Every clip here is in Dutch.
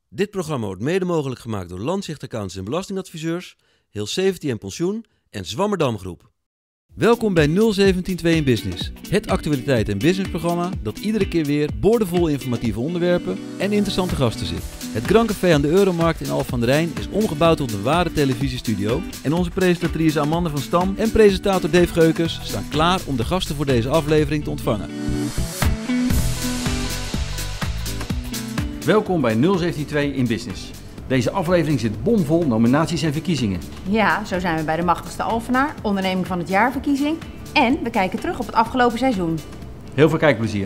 Dit programma wordt mede mogelijk gemaakt door Landzicht Accountants en Belastingadviseurs, Heel 17 en Pensioen en Zwammerdam Groep. Welkom bij 0172 in Business, het actualiteit- en businessprogramma dat iedere keer weer boordevol informatieve onderwerpen en interessante gasten zit. Het Grand Café aan de Euromarkt in Alphen aan de Rijn is omgebouwd tot een ware televisiestudio en onze presentatrice Amanda van Stam en presentator Dave Geukers staan klaar om de gasten voor deze aflevering te ontvangen. Welkom bij 0172 in Business. Deze aflevering zit bomvol nominaties en verkiezingen. Ja, zo zijn we bij de machtigste Alphenaar, onderneming van het jaarverkiezing. En we kijken terug op het afgelopen seizoen. Heel veel kijkplezier.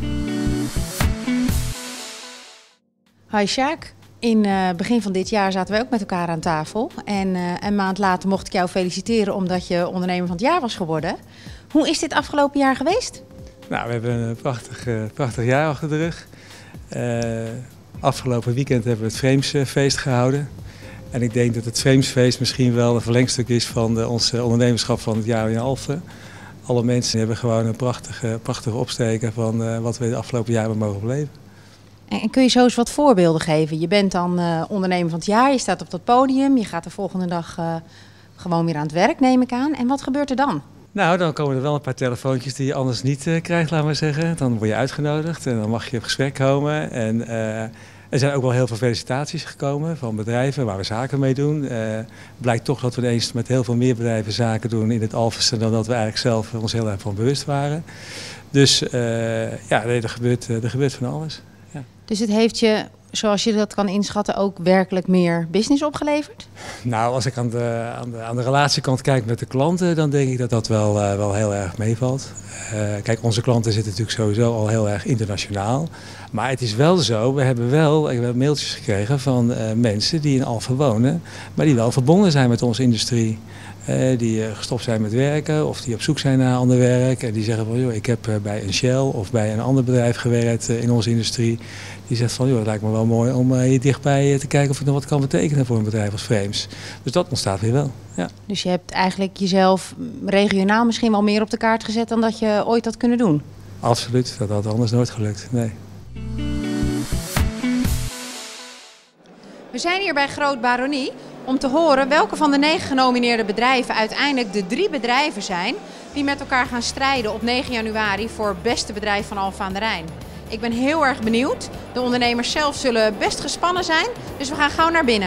Hi Sjaak, in het begin van dit jaar zaten wij ook met elkaar aan tafel. En een maand later mocht ik jou feliciteren omdat je ondernemer van het jaar was geworden. Hoe is dit afgelopen jaar geweest? Nou, we hebben een prachtig jaar achter de rug. Afgelopen weekend hebben we het Framesfeest gehouden. En ik denk dat het Framesfeest misschien wel een verlengstuk is van ons ondernemerschap van het jaar in Alphen. Alle mensen hebben gewoon een prachtige opsteken van wat we de afgelopen jaar hebben mogen beleven. En kun je zo eens wat voorbeelden geven? Je bent dan ondernemer van het jaar, je staat op dat podium, je gaat de volgende dag gewoon weer aan het werk, neem ik aan. En wat gebeurt er dan? Nou, dan komen er wel een paar telefoontjes die je anders niet krijgt, laat maar zeggen. Dan word je uitgenodigd en dan mag je op gesprek komen. En er zijn ook wel heel veel felicitaties gekomen van bedrijven waar we zaken mee doen. Blijkt toch dat we ineens met heel veel meer bedrijven zaken doen in het Alphense dan dat we eigenlijk zelf ons heel erg van bewust waren. Dus er gebeurt van alles. Ja. Dus het heeft je, zoals je dat kan inschatten, ook werkelijk meer business opgeleverd? Nou, als ik aan de relatiekant kijk met de klanten, dan denk ik dat dat wel heel erg meevalt. Kijk, onze klanten zitten natuurlijk sowieso al heel erg internationaal. Maar het is wel zo, ik heb mailtjes gekregen van mensen die in Alphen wonen, maar die wel verbonden zijn met onze industrie. Die gestopt zijn met werken of die op zoek zijn naar ander werk. En die zeggen van, joh, ik heb bij een Shell of bij een ander bedrijf gewerkt in onze industrie. Die zegt van, joh, het lijkt me wel mooi om hier dichtbij te kijken of ik nog wat kan betekenen voor een bedrijf als Frames. Dus dat ontstaat weer wel. Ja. Dus je hebt eigenlijk jezelf regionaal misschien wel meer op de kaart gezet dan dat je ooit had kunnen doen? Absoluut, dat had anders nooit gelukt, nee. We zijn hier bij Groot Baronie om te horen welke van de 9 genomineerde bedrijven uiteindelijk de 3 bedrijven zijn die met elkaar gaan strijden op 9 januari voor beste bedrijf van Alphen aan de Rijn. Ik ben heel erg benieuwd. De ondernemers zelf zullen best gespannen zijn, dus we gaan gauw naar binnen.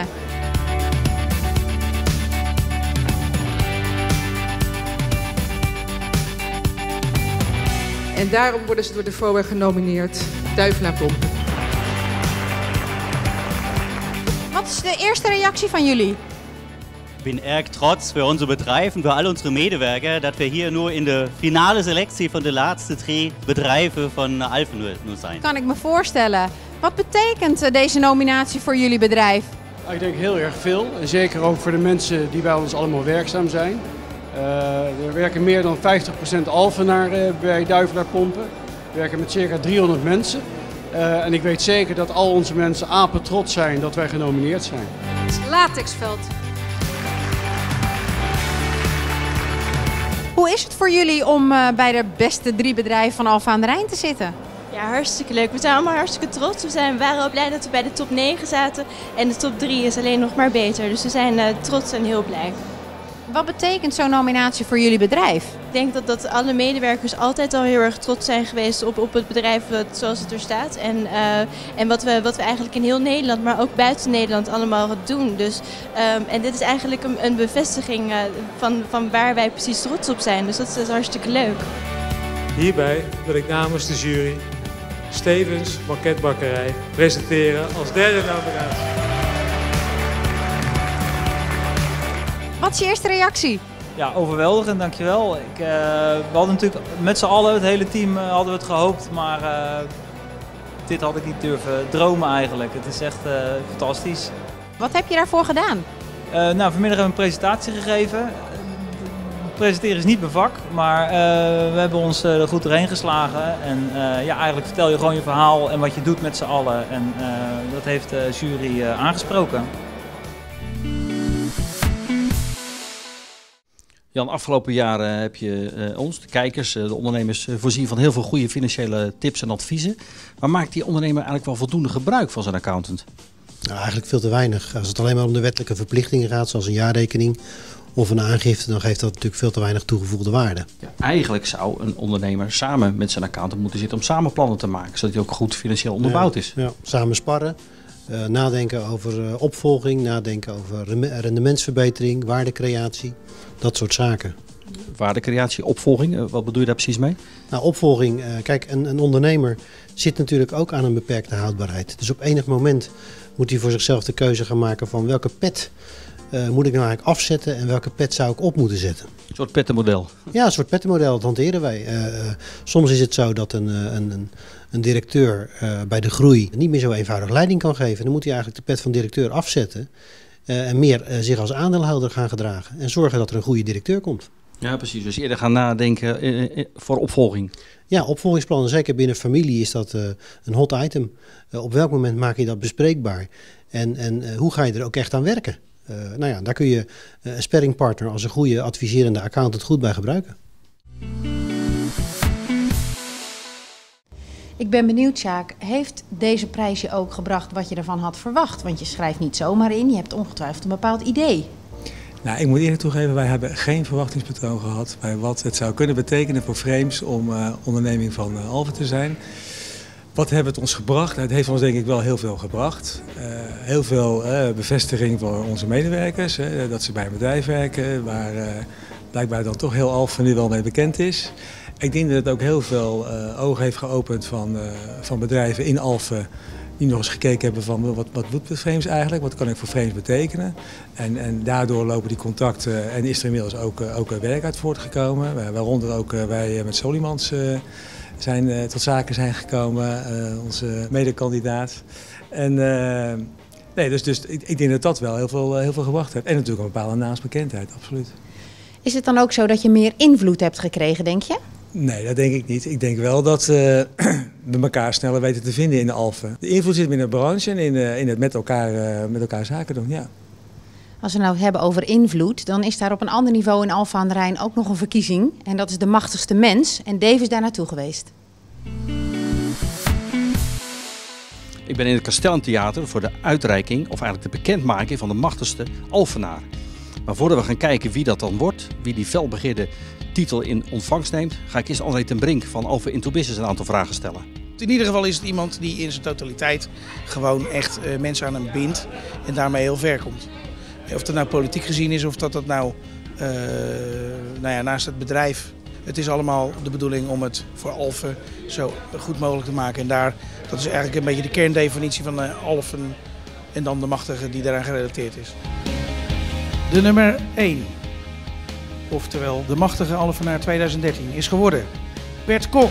En daarom worden ze door de FOA genomineerd. Duivelaar Pompen. Wat is de eerste reactie van jullie? Ich bin erg trots für unser Betrieb und für all unsere Medewerker, dass wir hier nur in de finale selectie van de laatste 3 bedrijven van Alphen nu zijn. Kan ik me voorstellen. Wat betekent deze nominatie voor jullie bedrijf? Ik denk heel erg veel. En zeker ook voor de mensen die bij ons allemaal werkzaam zijn. Er werken meer dan 50% Alphenaar bij Duivelaar Pompen. We werken met circa 300 mensen. En ik weet zeker dat al onze mensen apetrots zijn dat wij genomineerd zijn. Latexveld. Hoe is het voor jullie om bij de beste 3 bedrijven van Alphen aan de Rijn te zitten? Ja, hartstikke leuk. We zijn allemaal hartstikke trots. We waren al blij dat we bij de top 9 zaten. En de top 3 is alleen nog maar beter. Dus we zijn trots en heel blij. Wat betekent zo'n nominatie voor jullie bedrijf? Ik denk dat alle medewerkers altijd al heel erg trots zijn geweest op het bedrijf zoals het er staat. En wat we eigenlijk in heel Nederland, maar ook buiten Nederland allemaal doen. Dus, en dit is eigenlijk een bevestiging van waar wij precies trots op zijn. Dus dat is hartstikke leuk. Hierbij wil ik namens de jury Stevens Banketbakkerij presenteren als derde nominatie. Wat is je eerste reactie? Ja, overweldigend, dankjewel. We hadden natuurlijk met z'n allen, het hele team, hadden we het gehoopt, maar dit had ik niet durven dromen eigenlijk. Het is echt fantastisch. Wat heb je daarvoor gedaan? Vanmiddag hebben we een presentatie gegeven. Presenteren is niet mijn vak, maar we hebben ons er goed doorheen geslagen. En eigenlijk vertel je gewoon je verhaal en wat je doet met z'n allen. En dat heeft de jury aangesproken. Jan, afgelopen jaren heb je ons, de kijkers, de ondernemers, voorzien van heel veel goede financiële tips en adviezen. Maar maakt die ondernemer eigenlijk wel voldoende gebruik van zijn accountant? Nou, eigenlijk veel te weinig. Als het alleen maar om de wettelijke verplichtingen gaat, zoals een jaarrekening of een aangifte, dan geeft dat natuurlijk veel te weinig toegevoegde waarde. Ja, eigenlijk zou een ondernemer samen met zijn accountant moeten zitten om samen plannen te maken, zodat hij ook goed financieel onderbouwd is. Ja, samen sparren, nadenken over opvolging, nadenken over rendementsverbetering, waardecreatie, dat soort zaken. Waardecreatie, opvolging, wat bedoel je daar precies mee? Nou, opvolging, kijk, een ondernemer zit natuurlijk ook aan een beperkte houdbaarheid. Dus op enig moment moet hij voor zichzelf de keuze gaan maken van welke pet moet ik nou eigenlijk afzetten en welke pet zou ik op moeten zetten. Een soort pettenmodel. Ja, een soort pettenmodel, dat hanteren wij. Soms is het zo dat een directeur bij de groei niet meer zo eenvoudig leiding kan geven. Dan moet hij eigenlijk de pet van directeur afzetten en meer zich als aandeelhouder gaan gedragen. En zorgen dat er een goede directeur komt. Ja, precies. Dus eerder gaan nadenken voor opvolging. Ja, opvolgingsplannen, zeker binnen familie, is dat een hot item. Op welk moment maak je dat bespreekbaar? En hoe ga je er ook echt aan werken? Daar kun je een sparringpartner als een goede adviserende accountant goed bij gebruiken. Ik ben benieuwd, Sjaak, heeft deze prijs je ook gebracht wat je ervan had verwacht? Want je schrijft niet zomaar in, je hebt ongetwijfeld een bepaald idee. Nou, ik moet eerlijk toegeven, wij hebben geen verwachtingspatroon gehad bij wat het zou kunnen betekenen voor Frames om onderneming van Alfen te zijn. Wat heeft het ons gebracht? Het heeft ons denk ik wel heel veel gebracht. Heel veel bevestiging voor onze medewerkers, dat ze bij een bedrijf werken waar blijkbaar dan toch heel Alfen nu wel mee bekend is. Ik denk dat het ook heel veel ogen heeft geopend van bedrijven in Alfen die nog eens gekeken hebben van wat doet Frames eigenlijk, wat kan ik voor Frames betekenen. En daardoor lopen die contacten en is er inmiddels ook werk uit voortgekomen. Waaronder ook wij met Solimans tot zaken zijn gekomen, onze medekandidaat. Dus ik denk dat dat wel heel veel gebracht heeft. En natuurlijk een bepaalde naamsbekendheid, absoluut. Is het dan ook zo dat je meer invloed hebt gekregen, denk je? Nee, dat denk ik niet. Ik denk wel dat we elkaar sneller weten te vinden in de Alfen. De invloed zit in de branche en in het met elkaar zaken doen, ja. Als we nou hebben over invloed, dan is daar op een ander niveau in Alphen aan de Rijn ook nog een verkiezing. En dat is de machtigste mens. En Dave is daar naartoe geweest. Ik ben in het Castellentheater voor de uitreiking, of eigenlijk de bekendmaking van de machtigste Alphenaar. Maar voordat we gaan kijken wie dat dan wordt, wie die felbegeerde titel in ontvangst neemt, ga ik eerst André ten Brink van Alphen Into Business een aantal vragen stellen. In ieder geval is het iemand die in zijn totaliteit gewoon echt mensen aan hem bindt en daarmee heel ver komt. Of dat nou politiek gezien is of dat nou, naast het bedrijf. Het is allemaal de bedoeling om het voor Alphen zo goed mogelijk te maken. En dat is eigenlijk een beetje de kerndefinitie van Alphen en dan de machtige die daaraan gerelateerd is. De nummer 1, oftewel de machtige Alphenaar 2013, is geworden Bert Kok.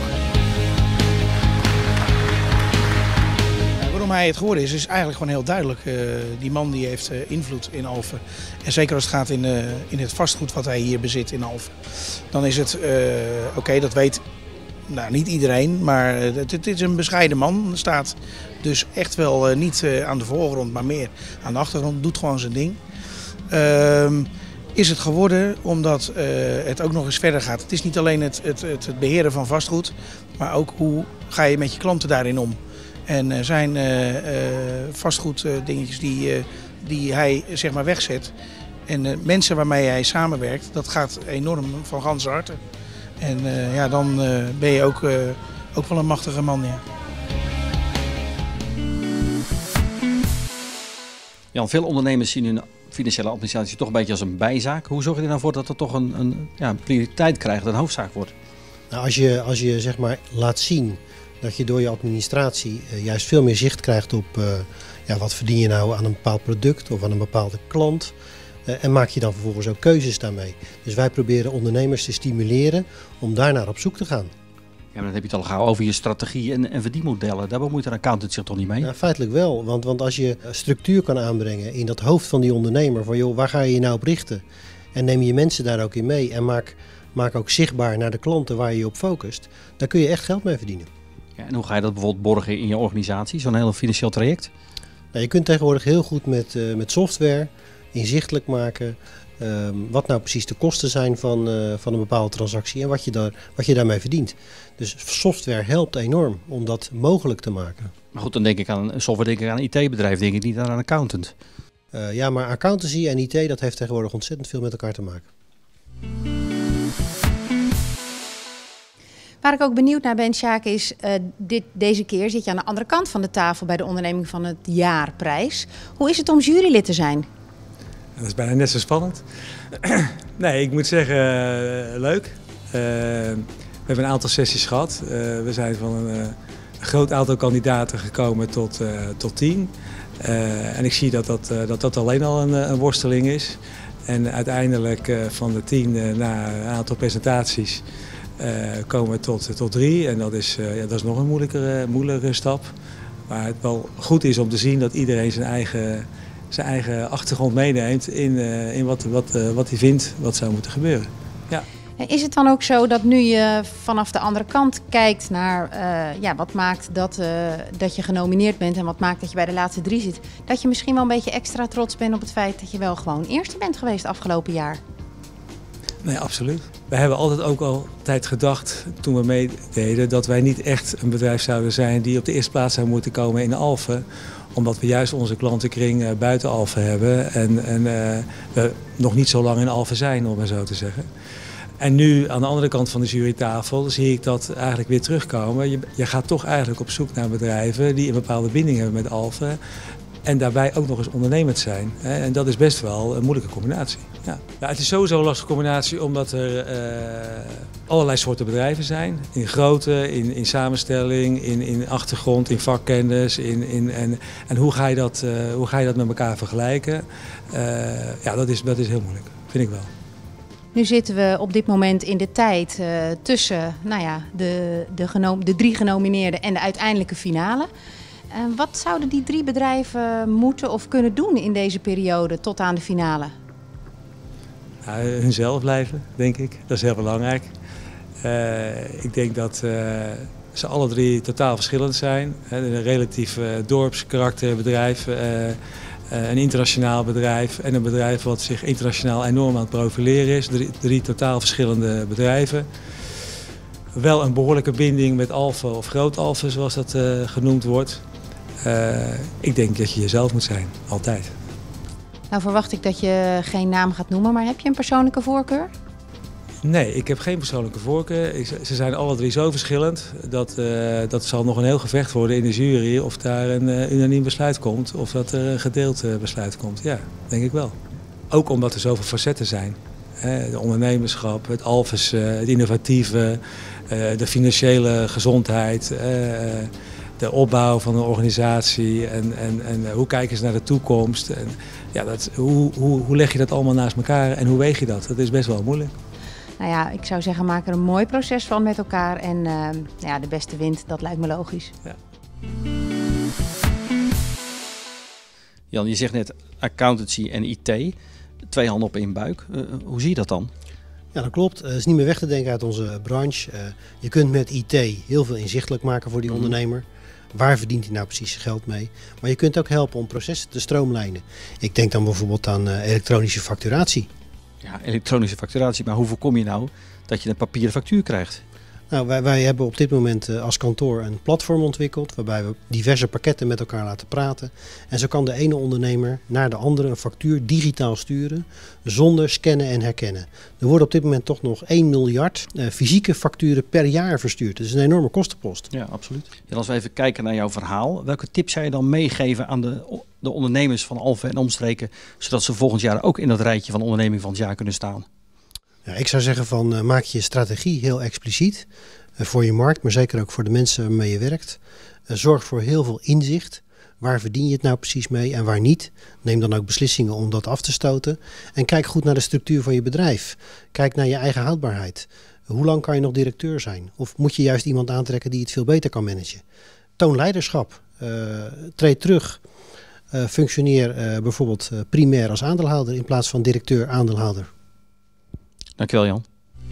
Waarom hij het geworden is eigenlijk gewoon heel duidelijk. Die man die heeft invloed in Alphen. En zeker als het gaat in het vastgoed wat hij hier bezit in Alphen. Dan is het, oké, dat weet niet iedereen, maar het is een bescheiden man. Staat dus echt wel niet aan de voorgrond, maar meer aan de achtergrond. Doet gewoon zijn ding. Is het geworden omdat het ook nog eens verder gaat. Het is niet alleen het beheren van vastgoed, maar ook hoe ga je met je klanten daarin om. En er zijn vastgoeddingetjes die hij zeg maar wegzet. En mensen waarmee hij samenwerkt, dat gaat enorm van ganse harte. En dan ben je ook wel een machtige man, ja. Jan, veel ondernemers zien hun financiële administratie toch een beetje als een bijzaak. Hoe zorg je er nou voor dat het toch een prioriteit krijgt, een hoofdzaak wordt? Nou, als je zeg maar laat zien dat je door je administratie juist veel meer zicht krijgt op wat verdien je nou aan een bepaald product of aan een bepaalde klant. En maak je dan vervolgens ook keuzes daarmee. Dus wij proberen ondernemers te stimuleren om daarnaar op zoek te gaan. Ja, maar dan heb je het al gauw over je strategie en verdienmodellen. Daar bemoeit een accountant zich toch niet mee? Ja, feitelijk wel, want als je structuur kan aanbrengen in dat hoofd van die ondernemer, van joh, waar ga je je nou op richten? En neem je mensen daar ook in mee en maak ook zichtbaar naar de klanten waar je je op focust. Daar kun je echt geld mee verdienen. Ja, en hoe ga je dat bijvoorbeeld borgen in je organisatie, zo'n heel financieel traject? Nou, je kunt tegenwoordig heel goed met software inzichtelijk maken Wat nou precies de kosten zijn van een bepaalde transactie en wat je daarmee verdient. Dus software helpt enorm om dat mogelijk te maken. Maar goed, dan denk ik aan software, denk ik aan een IT-bedrijf, denk ik niet aan een accountant. Ja, maar accountancy en IT, dat heeft tegenwoordig ontzettend veel met elkaar te maken. Waar ik ook benieuwd naar ben, Sjaak, is deze keer zit je aan de andere kant van de tafel bij de onderneming van het jaarprijs. Hoe is het om jurylid te zijn? Dat is bijna net zo spannend. Nee, ik moet zeggen, leuk. We hebben een aantal sessies gehad. We zijn van een groot aantal kandidaten gekomen tot 10. En ik zie dat alleen al een worsteling is. En uiteindelijk van de 10 na een aantal presentaties komen we tot 3. En dat is nog een moeilijkere stap. Maar het wel goed is om te zien dat iedereen zijn eigen achtergrond meeneemt in wat hij vindt wat zou moeten gebeuren. Ja. Is het dan ook zo dat nu je vanaf de andere kant kijkt naar wat maakt dat je genomineerd bent en wat maakt dat je bij de laatste 3 zit, dat je misschien wel een beetje extra trots bent op het feit dat je wel gewoon eerste bent geweest afgelopen jaar? Nee, absoluut. We hebben altijd gedacht, toen we meededen, dat wij niet echt een bedrijf zouden zijn die op de eerste plaats zou moeten komen in Alphen. Omdat we juist onze klantenkring buiten Alphen hebben en we nog niet zo lang in Alphen zijn, om maar zo te zeggen. En nu aan de andere kant van de jurytafel zie ik dat eigenlijk weer terugkomen. Je gaat toch eigenlijk op zoek naar bedrijven die een bepaalde binding hebben met Alphen. En daarbij ook nog eens ondernemend zijn. En dat is best wel een moeilijke combinatie. Ja. Ja, het is sowieso een lastige combinatie omdat er allerlei soorten bedrijven zijn. In grootte, in samenstelling, in achtergrond, in vakkennis. En hoe ga je dat met elkaar vergelijken? Dat is heel moeilijk, vind ik wel. Nu zitten we op dit moment in de tijd tussen de 3 genomineerden en de uiteindelijke finale. Wat zouden die 3 bedrijven moeten of kunnen doen in deze periode tot aan de finale? Hunzelf blijven, denk ik. Dat is heel belangrijk. Ik denk dat ze alle 3 totaal verschillend zijn. Een relatief dorpskarakterbedrijf, een internationaal bedrijf en een bedrijf wat zich internationaal enorm aan het profileren is. 3 totaal verschillende bedrijven. Wel een behoorlijke binding met Alphen of Groot Alphen, zoals dat genoemd wordt. Ik denk dat je jezelf moet zijn, altijd. Nou verwacht ik dat je geen naam gaat noemen, maar heb je een persoonlijke voorkeur? Nee, ik heb geen persoonlijke voorkeur. Ze zijn alle 3 zo verschillend dat zal nog een heel gevecht worden in de jury of daar een unaniem besluit komt of dat er een gedeeld besluit komt. Ja, denk ik wel. Ook omdat er zoveel facetten zijn. De ondernemerschap, het Alphens, het innovatieve, de financiële gezondheid, de opbouw van een organisatie en hoe kijken ze naar de toekomst. En, hoe leg je dat allemaal naast elkaar en hoe weeg je dat? Dat is best wel moeilijk. Nou ja, ik zou zeggen, maak er een mooi proces van met elkaar en de beste wint, dat lijkt me logisch. Ja. Jan, je zegt net accountancy en IT, 2 handen op één buik. Hoe zie je dat dan? Ja, dat klopt. Het is niet meer weg te denken uit onze branche. Je kunt met IT heel veel inzichtelijk maken voor die ondernemer. Waar verdient hij nou precies zijn geld mee? Maar je kunt ook helpen om processen te stroomlijnen. Ik denk dan bijvoorbeeld aan elektronische facturatie. Ja, elektronische facturatie. Maar hoe voorkom je nou dat je een papieren factuur krijgt? Nou, wij hebben op dit moment als kantoor een platform ontwikkeld waarbij we diverse pakketten met elkaar laten praten. En zo kan de ene ondernemer naar de andere een factuur digitaal sturen zonder scannen en herkennen. Er worden op dit moment toch nog 1 miljard fysieke facturen per jaar verstuurd. Dat is een enorme kostenpost. Ja, absoluut. En als we even kijken naar jouw verhaal, welke tips zou je dan meegeven aan de ondernemers van Alphen en omstreken, zodat ze volgend jaar ook in dat rijtje van onderneming van het jaar kunnen staan? Ja, ik zou zeggen maak je strategie heel expliciet voor je markt, maar zeker ook voor de mensen waarmee je werkt. Zorg voor heel veel inzicht. Waar verdien je het nou precies mee en waar niet? Neem dan ook beslissingen om dat af te stoten. En kijk goed naar de structuur van je bedrijf. Kijk naar je eigen houdbaarheid. Hoe lang kan je nog directeur zijn? Of moet je juist iemand aantrekken die het veel beter kan managen? Toon leiderschap. Treed terug. Functioneer bijvoorbeeld primair als aandeelhouder in plaats van directeur-aandeelhouder. Dankjewel, Jan.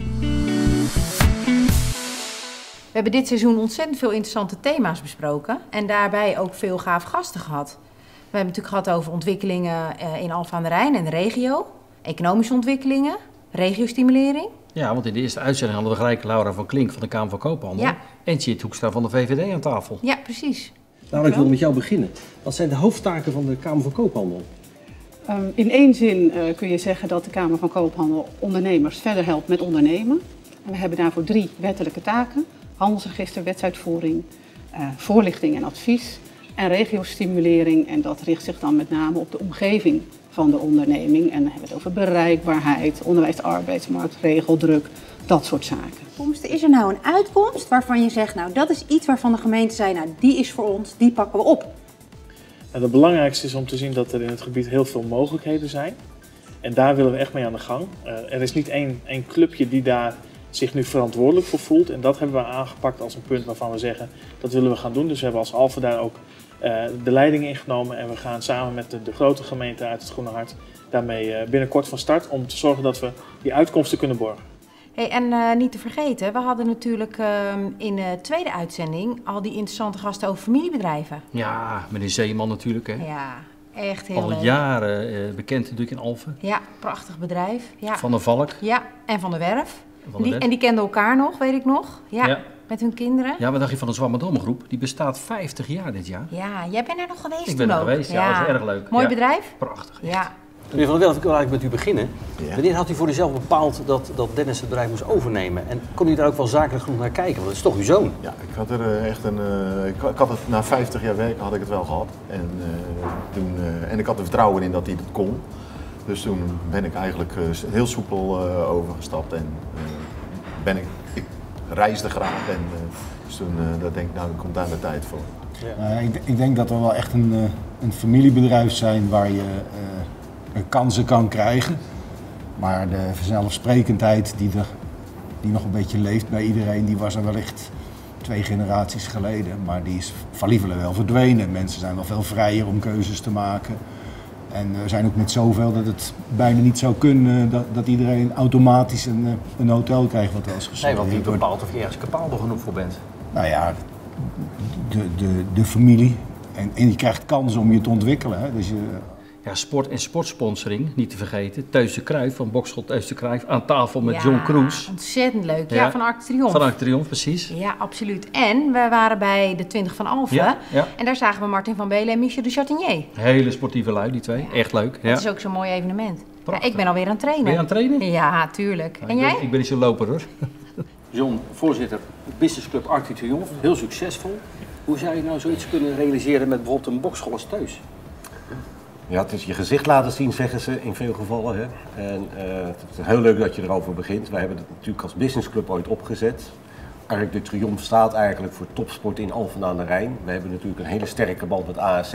We hebben dit seizoen ontzettend veel interessante thema's besproken en daarbij ook veel gave gasten gehad. We hebben het natuurlijk gehad over ontwikkelingen in Alphen aan de Rijn en de regio. economische ontwikkelingen, regiostimulering. Ja, want in de eerste uitzending hadden we gelijk Laura van Klink van de Kamer van Koophandel. Ja. En Tjeerd Hoekstra van de VVD aan tafel. Ja, precies. Laura, ik wil met jou beginnen. Wat zijn de hoofdtaken van de Kamer van Koophandel? In één zin kun je zeggen dat de Kamer van Koophandel ondernemers verder helpt met ondernemen. En we hebben daarvoor 3 wettelijke taken. Handelsregister, wetsuitvoering, voorlichting en advies en regiostimulering. En dat richt zich dan met name op de omgeving van de onderneming. En dan hebben we het over bereikbaarheid, onderwijs, arbeidsmarkt, regeldruk, dat soort zaken. Is er nou een uitkomst waarvan je zegt, nou dat is iets waarvan de gemeente zei, nou die is voor ons, die pakken we op? Het belangrijkste is om te zien dat er in het gebied heel veel mogelijkheden zijn. En daar willen we echt mee aan de gang. Er is niet één clubje die daar zich nu verantwoordelijk voor voelt. En dat hebben we aangepakt als een punt waarvan we zeggen, dat willen we gaan doen. Dus we hebben als Alphen daar ook de leiding ingenomen. En we gaan samen met de grote gemeente uit het Groene Hart daarmee binnenkort van start. Om te zorgen dat we die uitkomsten kunnen borgen. Hey, en niet te vergeten, we hadden natuurlijk in de tweede uitzending al die interessante gasten over familiebedrijven. Ja, meneer Zeeman natuurlijk. Hè. Ja, echt heel al leuk. Jaren bekend natuurlijk in Alphen. Ja, prachtig bedrijf. Ja. Van der Valk. Ja, en Van der Werf. Van der Werf. En die kenden elkaar nog, weet ik nog. Ja, met hun kinderen. Ja, wat dacht je van de Zwammerdam groep? Die bestaat 50 jaar dit jaar. Ja, jij bent er nog geweest. Ik ben er geweest, ja, dat is erg leuk. Mooi bedrijf? Prachtig. Echt. Ja. Meneer Van der Werf, ik wil eigenlijk met u beginnen. Ja. Wanneer had u voor uzelf bepaald dat Dennis het bedrijf moest overnemen? En kon u daar ook wel zakelijk genoeg naar kijken? Want het is toch uw zoon? Ja, ik had er echt ik had het na 50 jaar werken had ik het wel gehad. En ik had er vertrouwen in dat hij het kon. Dus toen ben ik eigenlijk heel soepel overgestapt en ik reisde graag. En dus toen denk ik, nou, er komt daar de tijd voor. Ja. Ik denk dat we wel echt een familiebedrijf zijn waar je kansen kan krijgen. Maar de vanzelfsprekendheid die nog een beetje leeft bij iedereen, die was er wellicht 2 generaties geleden. Maar die is van liever wel verdwenen. Mensen zijn wel veel vrijer om keuzes te maken. En we zijn ook met zoveel dat het bijna niet zou kunnen dat iedereen automatisch een hotel krijgt wat wel eens nee, want wie bepaalt of je ergens capabel genoeg voor bent? Nou ja, de familie. En je krijgt kansen om je te ontwikkelen. Hè? Dus ja, sport en sportsponsoring, niet te vergeten. Teus de Cruijff van Bokschool Teus de Cruijff aan tafel met John Cruijff. Ontzettend leuk. Ja, van Arc de Triomphe. Van Arc de Triomphe, precies. Ja, absoluut. En we waren bij de 20 van Alphen. Ja. En daar zagen we Martin van Belen en Michel de Chatinier. Hele sportieve lui, die twee. Echt leuk. Het is ook zo'n mooi evenement. Ja, ik ben alweer aan het trainen. Ben je aan het trainen? Ja, tuurlijk. En jij? Ik ben niet zo'n loper hoor. John, voorzitter Business Club Arc de Triomphe. Heel succesvol. Hoe zou je nou zoiets kunnen realiseren met bijvoorbeeld een bokschool als Teus? Ja, het is je gezicht laten zien, zeggen ze in veel gevallen. Hè. En het is heel leuk dat je erover begint. Wij hebben het natuurlijk als businessclub ooit opgezet. Arc de Triomphe staat eigenlijk voor topsport in Alphen aan de Rijn. We hebben natuurlijk een hele sterke band met ASC.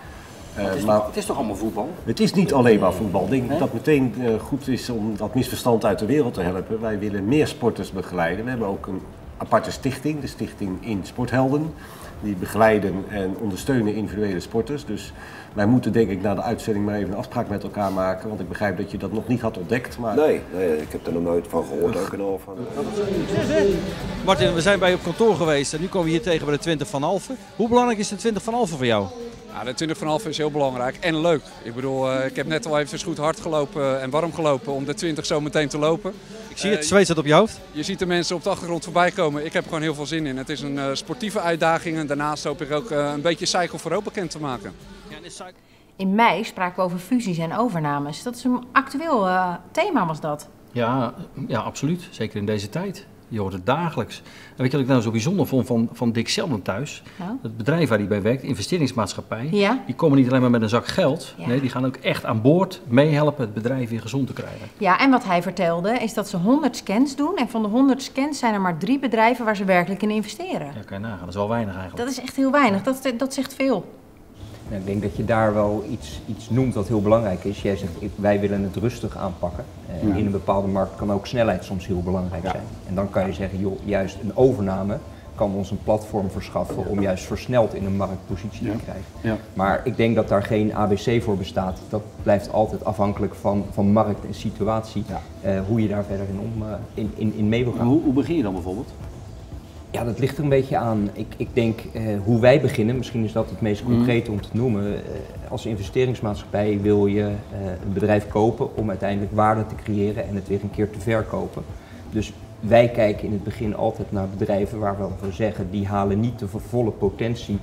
Het is toch allemaal voetbal? Het is niet alleen maar voetbal. Ik denk dat het meteen goed is om dat misverstand uit de wereld te helpen. Wij willen meer sporters begeleiden. We hebben ook een aparte stichting, de Stichting In Sporthelden. Die begeleiden en ondersteunen individuele sporters. Dus wij moeten denk ik na de uitzending maar even een afspraak met elkaar maken. Want ik begrijp dat je dat nog niet had ontdekt. Maar... Nee, ik heb er nog nooit van gehoord. Ook en al van. Martin, we zijn bij je op kantoor geweest en nu komen we hier tegen bij de 20 van Alphen. Hoe belangrijk is de 20 van Alphen voor jou? Ja, de 20 van Alphen is heel belangrijk en leuk. Ik bedoel, ik heb net al even goed hard gelopen en warm gelopen om de 20 zo meteen te lopen. Ik zie het, zweet staat op je hoofd. Je ziet de mensen op de achtergrond voorbij komen. Ik heb er gewoon heel veel zin in. Het is een sportieve uitdaging en daarnaast hoop ik ook een beetje Cycle for Hope bekend te maken. In mei spraken we over fusies en overnames. Dat is een actueel thema, was dat? Ja, absoluut. Zeker in deze tijd. Je hoort het dagelijks. En weet je wat ik nou zo bijzonder vond van Dick Selden thuis? Ja. Het bedrijf waar hij bij werkt, de investeringsmaatschappij, die komen niet alleen maar met een zak geld. Ja. Nee, die gaan ook echt aan boord meehelpen het bedrijf weer gezond te krijgen. Ja, en wat hij vertelde is dat ze 100 scans doen. En van de 100 scans zijn er maar 3 bedrijven waar ze werkelijk in investeren. Ja, kan je nagaan. Dat is wel weinig eigenlijk. Dat is echt heel weinig. Dat zegt veel. Ik denk dat je daar wel iets noemt wat heel belangrijk is. Jij zegt, wij willen het rustig aanpakken. In een bepaalde markt kan ook snelheid soms heel belangrijk zijn. En dan kan je zeggen, joh, juist een overname kan ons een platform verschaffen om juist versneld in een marktpositie te krijgen. Ja. Maar ik denk dat daar geen ABC voor bestaat. Dat blijft altijd afhankelijk van markt en situatie, hoe je daar verder in mee wil gaan. Hoe begin je dan bijvoorbeeld? Ja, dat ligt er een beetje aan. Ik denk hoe wij beginnen, misschien is dat het meest concrete om te noemen. Als investeringsmaatschappij wil je een bedrijf kopen om uiteindelijk waarde te creëren en het weer een keer te verkopen. Dus wij kijken in het begin altijd naar bedrijven waar we van zeggen, die halen niet de volle potentie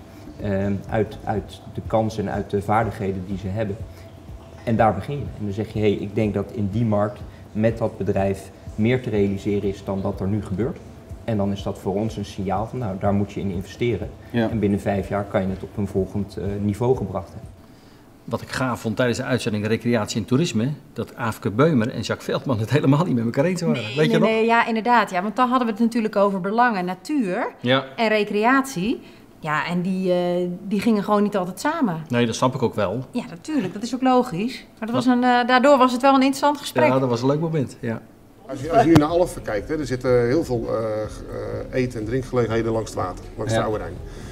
uit de kansen en uit de vaardigheden die ze hebben. En daar begin je. En dan zeg je, ik denk dat in die markt met dat bedrijf meer te realiseren is dan dat er nu gebeurt. En dan is dat voor ons een signaal van, nou, daar moet je in investeren. Ja. En binnen 5 jaar kan je het op een volgend niveau gebracht hebben. Wat ik gaaf vond tijdens de uitzending Recreatie en Toerisme, dat Aafke Beumer en Jacques Veldman het helemaal niet met elkaar eens waren. Weet je nog? Nee, ja, inderdaad. Ja, want dan hadden we het natuurlijk over belangen, natuur en recreatie. Ja, en die gingen gewoon niet altijd samen. Nee, dat snap ik ook wel. Ja, natuurlijk. Dat is ook logisch. Maar dat was daardoor was het wel een interessant gesprek. Ja, dat was een leuk moment, ja. Als je nu naar Alphen kijkt, er zitten heel veel eten- en drinkgelegenheden langs het water, langs de Oude Rijn.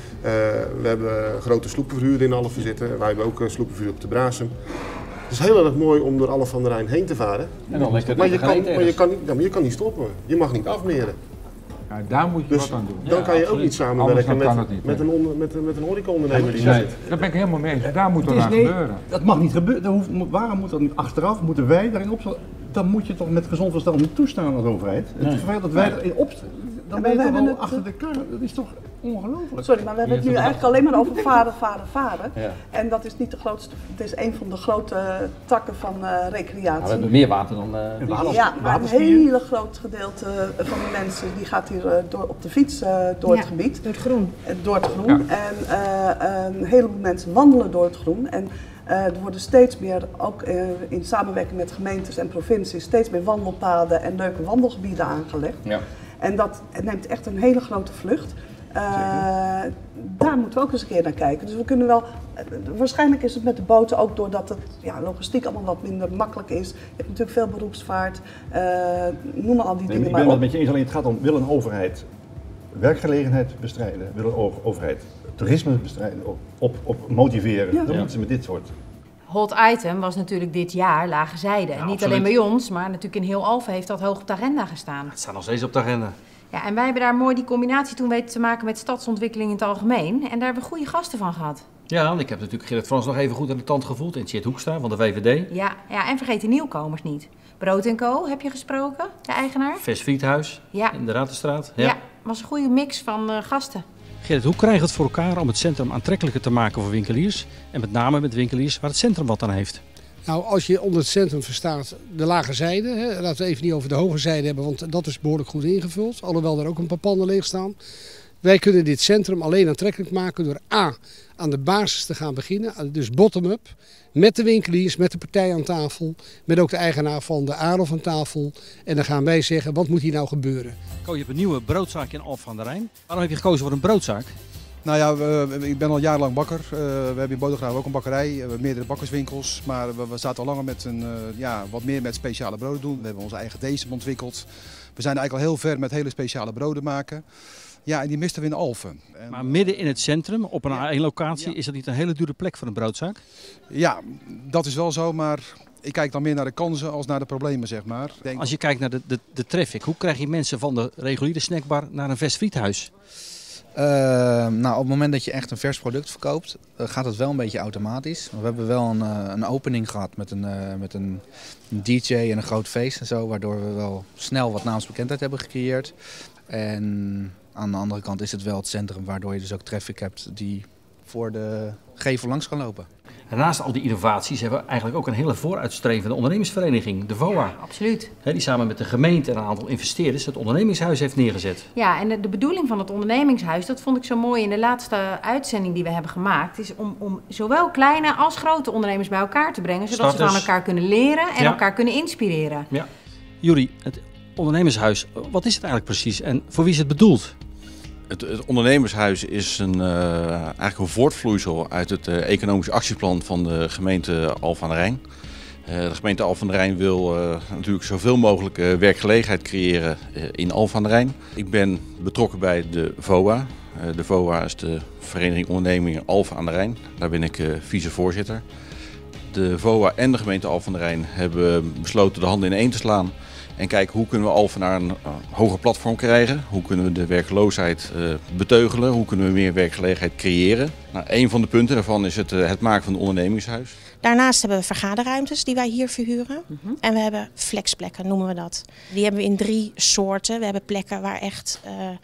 We hebben grote sloepenverhuur in Alphen zitten. Wij hebben ook een sloepenverhuur op de Brasem. Het is heel erg mooi om door Alphen aan de Rijn heen te varen. En dan ligt het maar je kan niet stoppen. Je mag niet afmeren. Ja, daar moet je wat aan doen. Dan kan je ook niet samenwerken met een horecaondernemer die daar zit. Daar ben ik helemaal mee eens. Daar moet wat aan gebeuren. Dat mag niet gebeuren. Waarom moet dat niet achteraf? Moeten wij daarin opstaan? Dan moet je toch met gezond verstand niet toestaan als overheid. Het is vervelend dat wij erin opstaan. Dan ben je toch wel achter de kar. Dat is toch ongelooflijk. Sorry, maar we hebben het nu eigenlijk alleen maar over varen. Ja. En dat is niet de grootste, het is een van de grote takken van recreatie. Ja, we hebben meer water dan ja, maar een hele groot gedeelte van de mensen die gaat hier op de fiets door het gebied. Door het groen. Door het groen. Ja. En een heleboel mensen wandelen door het groen. En er worden steeds meer, ook in samenwerking met gemeentes en provincies, steeds meer wandelpaden en leuke wandelgebieden aangelegd. Ja. En dat neemt echt een hele grote vlucht. Daar moeten we ook eens een keer naar kijken. Dus we kunnen wel, waarschijnlijk is het met de boten ook doordat het logistiek allemaal wat minder makkelijk is. Je hebt natuurlijk veel beroepsvaart, noem maar al die dingen maar op. Ik ben het met je eens, alleen het gaat om, wil een overheid werkgelegenheid bestrijden, wil een overheid toerisme bestrijden, op motiveren, dan moeten ze met dit soort. Hot item was natuurlijk dit jaar Lage Zijde. Ja, niet alleen bij ons, maar natuurlijk in heel Alphen heeft dat hoog op de agenda gestaan. Het staat nog steeds op de agenda. Ja, en wij hebben daar mooi die combinatie toen weten te maken met stadsontwikkeling in het algemeen. En daar hebben we goede gasten van gehad. Ja, en ik heb natuurlijk Gerrit Frans nog even goed aan de tand gevoeld. En Tjeerd Hoekstra van de VVD. Ja, en vergeet de nieuwkomers niet. Brood & Co, heb je gesproken, de eigenaar? Vers Friethuis in de Ratenstraat. Ja, was een goede mix van gasten. Gerrit, hoe krijg je het voor elkaar om het centrum aantrekkelijker te maken voor winkeliers? En met name met winkeliers waar het centrum wat aan heeft. Nou, als je onder het centrum verstaat de Lage Zijde, laten we het even niet over de Hoge Zijde hebben, want dat is behoorlijk goed ingevuld. Alhoewel er ook een paar panden leeg staan. Wij kunnen dit centrum alleen aantrekkelijk maken door aan de basis te gaan beginnen, dus bottom-up, met de winkeliers, met de partij aan tafel, met ook de eigenaar van de Adolf aan tafel. En dan gaan wij zeggen, wat moet hier nou gebeuren? Je hebt een nieuwe broodzaak in Alphen aan de Rijn. Waarom heb je gekozen voor een broodzaak? Nou ja, ik ben al jarenlang bakker. We hebben in Bodegraven ook een bakkerij, we hebben meerdere bakkerswinkels. Maar we zaten al langer met wat meer met speciale broden doen. We hebben onze eigen DSM ontwikkeld. We zijn eigenlijk al heel ver met hele speciale broden maken. Ja, en die misten we in Alphen. Maar midden in het centrum, op een locatie, is dat niet een hele dure plek voor een broodzaak? Ja, dat is wel zo, maar ik kijk dan meer naar de kansen als naar de problemen, zeg maar. Als je kijkt naar de traffic, hoe krijg je mensen van de reguliere snackbar naar een vers friethuis? Nou, op het moment dat je echt een vers product verkoopt, gaat het wel een beetje automatisch. We hebben wel een opening gehad met een DJ en een groot feest en zo, waardoor we wel snel wat naamsbekendheid hebben gecreëerd. En aan de andere kant is het wel het centrum, waardoor je dus ook traffic hebt die voor de gevel langs kan lopen. En naast al die innovaties hebben we eigenlijk ook een hele vooruitstrevende ondernemersvereniging, de VOA. Ja, absoluut. Die samen met de gemeente en een aantal investeerders het ondernemingshuis heeft neergezet. Ja, en de bedoeling van het ondernemingshuis, dat vond ik zo mooi in de laatste uitzending die we hebben gemaakt, is om zowel kleine als grote ondernemers bij elkaar te brengen, zodat ze van elkaar kunnen leren en elkaar kunnen inspireren. Ja. Juri, het ondernemershuis, wat is het eigenlijk precies en voor wie is het bedoeld? Het ondernemershuis is eigenlijk een voortvloeisel uit het economisch actieplan van de gemeente Alphen aan de Rijn. De gemeente Alphen aan de Rijn wil natuurlijk zoveel mogelijk werkgelegenheid creëren in Alphen aan de Rijn. Ik ben betrokken bij de VOA. De VOA is de Vereniging Ondernemingen Alphen aan de Rijn. Daar ben ik vicevoorzitter. De VOA en de gemeente Alphen aan de Rijn hebben besloten de handen in één te slaan En kijken hoe kunnen we Alphen naar een hoger platform krijgen. Hoe kunnen we de werkloosheid beteugelen. Hoe kunnen we meer werkgelegenheid creëren. Nou, een van de punten daarvan is het maken van een ondernemingshuis. Daarnaast hebben we vergaderruimtes die wij hier verhuren. En we hebben flexplekken, noemen we dat. Die hebben we in 3 soorten. We hebben plekken waar echt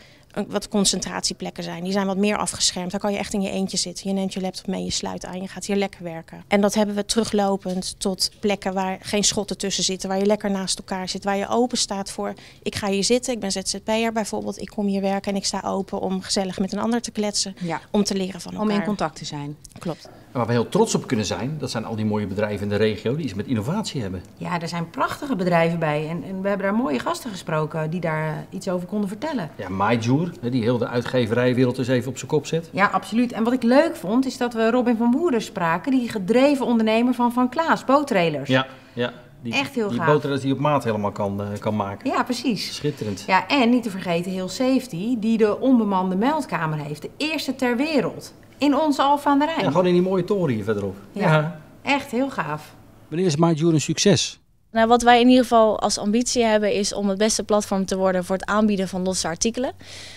wat concentratieplekken zijn. Die zijn wat meer afgeschermd. Daar kan je echt in je eentje zitten. Je neemt je laptop mee, je sluit aan, je gaat hier lekker werken. En dat hebben we teruglopend tot plekken waar geen schotten tussen zitten. Waar je lekker naast elkaar zit. Waar je open staat voor, ik ga hier zitten. Ik ben ZZP'er bijvoorbeeld. Ik kom hier werken en ik sta open om gezellig met een ander te kletsen. Ja. Om te leren van elkaar. Om in contact te zijn. Klopt. En waar we heel trots op kunnen zijn, dat zijn al die mooie bedrijven in de regio die iets met innovatie hebben. Ja, er zijn prachtige bedrijven bij en we hebben daar mooie gasten gesproken die daar iets over konden vertellen. Ja, MyJour, die heel de uitgeverijwereld eens even op zijn kop zet. Ja, absoluut. En wat ik leuk vond, is dat we Robin van Woerden spraken, die gedreven ondernemer van Klaas, boottrailers. Ja. Echt heel gaaf. Die boottrailers die op maat helemaal kan maken. Ja, precies. Schitterend. Ja, en niet te vergeten Heel Safety, die de onbemande meldkamer heeft. De eerste ter wereld. In onze Alphen aan de Rijn. Ja, gewoon in die mooie toren hier verderop. Ja, echt heel gaaf. Wanneer is MyJour een succes? Nou, wat wij in ieder geval als ambitie hebben is om het beste platform te worden voor het aanbieden van losse artikelen.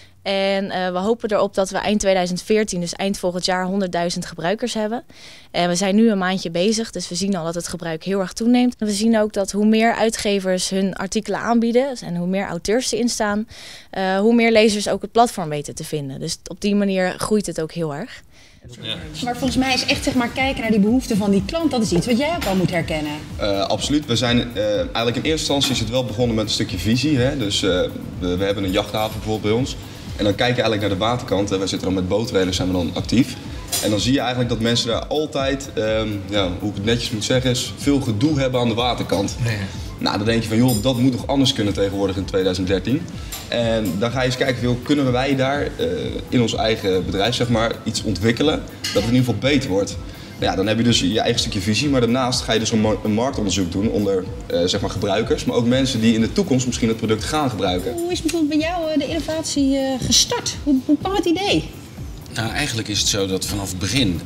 En we hopen erop dat we eind 2014, dus eind volgend jaar, 100.000 gebruikers hebben. En we zijn nu een maandje bezig, dus we zien al dat het gebruik heel erg toeneemt. En we zien ook dat hoe meer uitgevers hun artikelen aanbieden en hoe meer auteurs erin staan, hoe meer lezers ook het platform weten te vinden. Dus op die manier groeit het ook heel erg. Ja. Maar volgens mij is echt kijken naar die behoeften van die klant, dat is iets wat jij ook al moet herkennen. Absoluut. We zijn eigenlijk in eerste instantie is het wel begonnen met een stukje visie. Hè? Dus we hebben een jachthaven bijvoorbeeld bij ons. En dan kijk je eigenlijk naar de waterkant. Wij zitten dan met boottrailers, zijn we dan actief. En dan zie je eigenlijk dat mensen daar altijd, hoe ik het netjes moet zeggen, is veel gedoe hebben aan de waterkant. Nee. Nou, dan denk je van, joh, dat moet toch anders kunnen tegenwoordig in 2013. En dan ga je eens kijken, joh, kunnen wij daar in ons eigen bedrijf zeg maar, iets ontwikkelen dat het in ieder geval beter wordt. Ja, dan heb je dus je eigen stukje visie, maar daarnaast ga je dus een marktonderzoek doen onder zeg maar gebruikers, maar ook mensen die in de toekomst misschien het product gaan gebruiken. Hoe is bijvoorbeeld bij jou de innovatie gestart? Hoe kwam het idee? Nou, eigenlijk is het zo dat vanaf het begin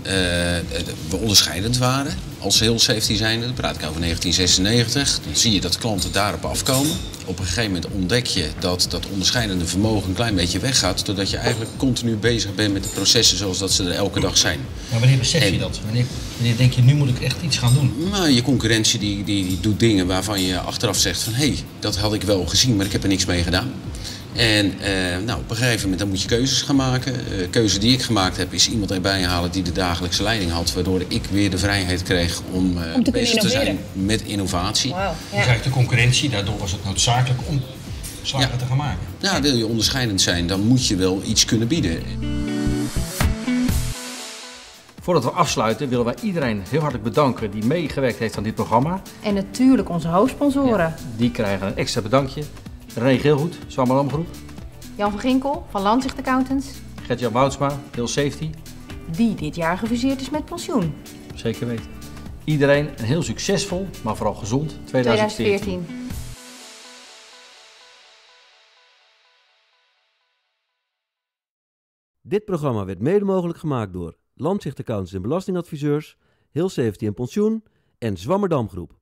we onderscheidend waren als Heel Safety zijnde. Dan praat ik over 1996. Dan zie je dat klanten daarop afkomen. Op een gegeven moment ontdek je dat dat onderscheidende vermogen een klein beetje weggaat, doordat je eigenlijk continu bezig bent met de processen zoals dat ze er elke dag zijn. Maar wanneer besef je dat? Wanneer denk je, nu moet ik echt iets gaan doen? Nou, je concurrentie die doet dingen waarvan je achteraf zegt van hé, dat had ik wel gezien, maar ik heb er niks mee gedaan. En op een gegeven moment dan moet je keuzes gaan maken. De keuze die ik gemaakt heb is iemand erbij halen die de dagelijkse leiding had. Waardoor ik weer de vrijheid kreeg om bezig te zijn met innovatie. Wow. Dus eigenlijk de concurrentie, daardoor was het noodzakelijk om slagen te gaan maken. Nou, wil je onderscheidend zijn, dan moet je wel iets kunnen bieden. Voordat we afsluiten willen wij iedereen heel hartelijk bedanken die meegewerkt heeft aan dit programma. En natuurlijk onze hoofdsponsoren. Ja, die krijgen een extra bedankje. René Geelgoed, Zwammerdam Groep. Jan van Ginkel van Landzicht Accountants. Gert-Jan Woudsma, Heel Safety. Die dit jaar gefuseerd is met pensioen. Zeker weten. Iedereen een heel succesvol, maar vooral gezond 2014. Dit programma werd mede mogelijk gemaakt door Landzicht Accountants en Belastingadviseurs, Heel Safety en Pensioen en Zwammerdam Groep.